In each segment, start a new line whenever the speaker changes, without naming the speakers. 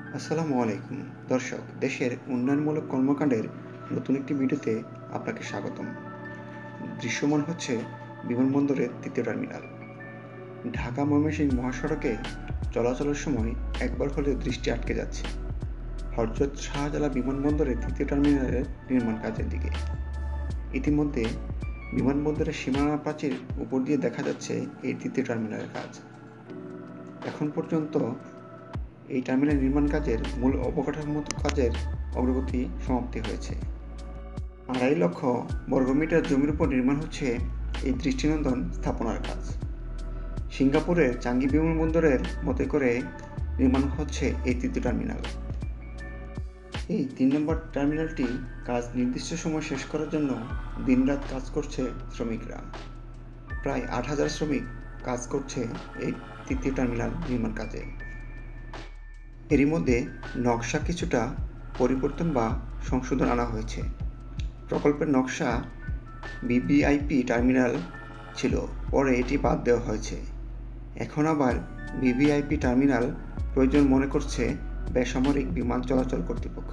আসসালামু আলাইকুম দর্শক, দেশের উন্নয়নমূলক কর্মকাণ্ডের নতুন একটি ভিডিওতে আপনাকে স্বাগতম। দৃশ্যমান হচ্ছে বিমানবন্দরের তৃতীয় টার্মিনাল। ঢাকা ময়মনসিংহ মহাসড়কে চলাচলের সময় একবার হলেও দৃষ্টি আটকে যাচ্ছে হযরত শাহজালাল বিমানবন্দরের তৃতীয় টার্মিনালের নির্মাণ কাজের দিকে। ইতিমধ্যে বিমানবন্দরের সীমানা প্রাচীর উপর দিয়ে দেখা যাচ্ছে এই তৃতীয় টার্মিনালের কাজ। এখন পর্যন্ত এই টার্মিনাল নির্মাণ কাজের মূল অবকাঠামোগত কাজের অগ্রগতি সমাপ্তি হয়েছে। 2.5 লক্ষ বর্গমিটার জমির উপর নির্মাণ হচ্ছে এই দৃষ্টিনন্দন স্থাপনার কাজ। সিঙ্গাপুরের চাঙ্গি বিমানবন্দরের মতো করে নির্মাণ হচ্ছে এই তৃতীয় টার্মিনাল। এই 3 নম্বর টার্মিনালটি কাজ নির্দিষ্ট সময় শেষ করার জন্য দিনরাত কাজ করছে শ্রমিকরা। প্রায় 8,000 শ্রমিক কাজ করছে এই তৃতীয় টার্মিনাল নির্মাণ কাজে। এরই মধ্যে নকশা কিছুটা পরিবর্তন বা সংশোধন আনা হয়েছে। প্রকল্পের নকশা ভিভিআইপি টার্মিনাল ছিল, পরে এটি বাদ দেওয়া হয়েছে। এখন আবার ভিভিআইপি টার্মিনাল প্রয়োজন মনে করছে বেসামরিক বিমান চলাচল কর্তৃপক্ষ।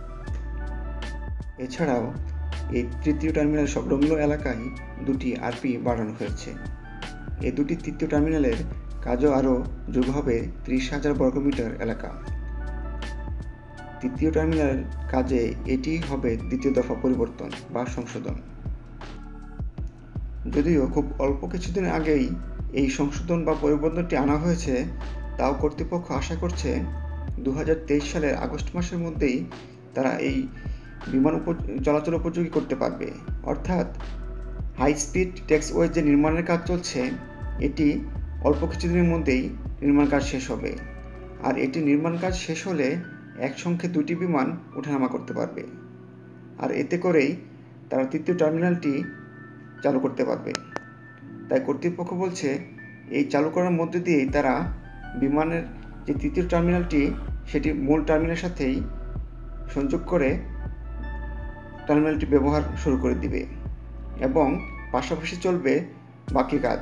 এছাড়াও এই তৃতীয় টার্মিনাল সংলগ্ন এলাকায় 2টি আরপি বাড়ানো হয়েছে। এই 2টি তৃতীয় টার্মিনালের কাজও আরও যোগ হবে 30,000 বর্গমিটার এলাকা। তৃতীয় টার্মিনাল কাজে এটি হবে দ্বিতীয় দফা পরিবর্তন বা সংশোধন। যদিও খুব অল্প কিছুদিন আগেই এই সংশোধন বা পরিবর্তনটি আনা হয়েছে, তাও কর্তৃপক্ষ আশা করছে 2023 সালের আগস্ট মাসের মধ্যেই তারা এই বিমান চলাচল উপযোগী করতে পারবে। অর্থাৎ হাই স্পিড টেক্সওয়ে যে নির্মাণের কাজ চলছে, এটি অল্প কিছুদিনের মধ্যেই নির্মাণ কাজ শেষ হবে। আর এটি নির্মাণ কাজ শেষ হলে একসঙ্গে 2টি বিমান ওঠানামা করতে পারবে। আর এতে করেই তারা তৃতীয় টার্মিনালটি চালু করতে পারবে। তাই কর্তৃপক্ষ বলছে এই চালু করার মধ্যে দিয়েই তারা বিমানের যে তৃতীয় টার্মিনালটি সেটি মূল টার্মিনালের সাথেই সংযোগ করে টার্মিনালটি ব্যবহার শুরু করে দিবে এবং পাশাপাশি চলবে বাকি কাজ।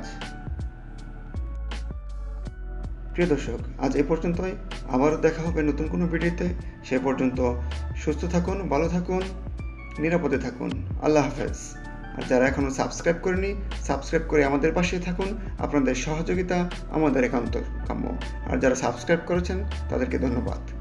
প্রিয় দর্শক, আজ এ পর্যন্তই। আবারও দেখা হবে নতুন কোনো ভিডিওতে। সে পর্যন্ত সুস্থ থাকুন, ভালো থাকুন, নিরাপদে থাকুন। আল্লাহ হাফেজ। আর যারা এখনও সাবস্ক্রাইব করেনি, সাবস্ক্রাইব করে আমাদের পাশে থাকুন। আপনাদের সহযোগিতা আমাদের একান্ত কাম্য। আর যারা সাবস্ক্রাইব করেছেন তাদেরকে ধন্যবাদ।